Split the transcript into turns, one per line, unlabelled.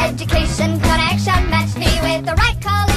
education connection. Match me with the right college.